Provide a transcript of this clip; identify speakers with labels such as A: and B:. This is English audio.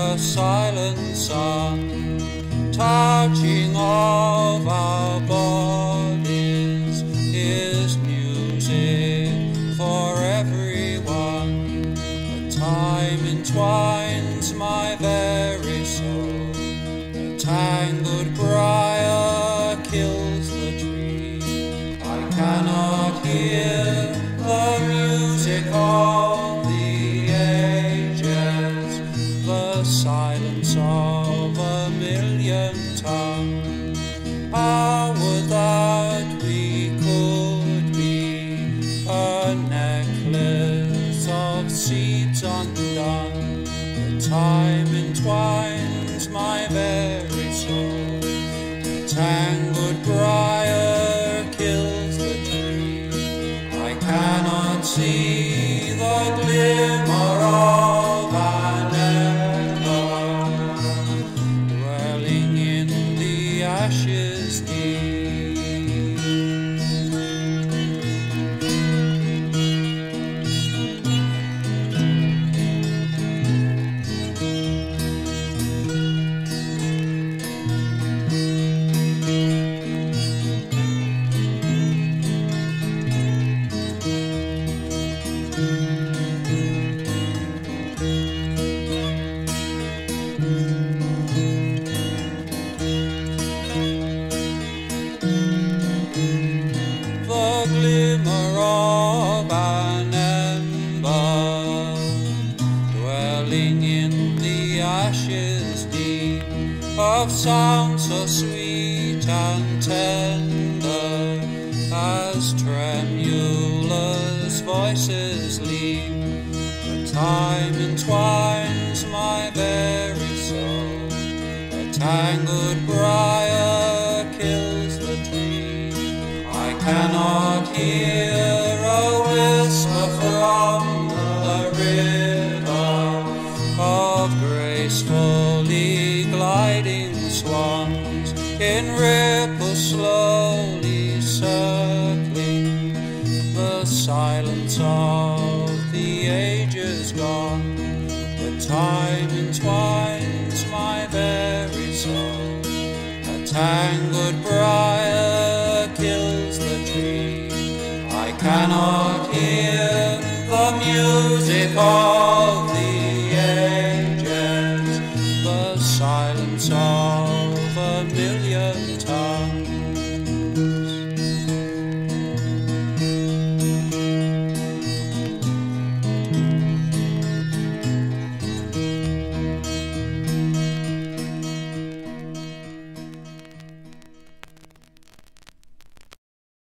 A: the silent sun, touching of our bodies is music for everyone. The time entwines my very soul, the tangled briar kills the tree. I cannot hear the music of the ages, the silence of a million tongues. I would that we could be a necklace of seeds undone. The time entwines my very soul, the tangled briar kills the tree. I cannot see the glimmer of an ember dwelling in the ashes deep. The glimmer of an ember dwelling in the ashes deep, of sound so sweet and tender as tremulous voices leap. The time entwines my very soul, a tangled briar kills the tree. I cannot hear a whisper from the river of gracefully gliding swans in ripples slowly circling, the silence of the ages gone. The time entwines my very soul, a tangled briar kills the tree. I cannot hear the music of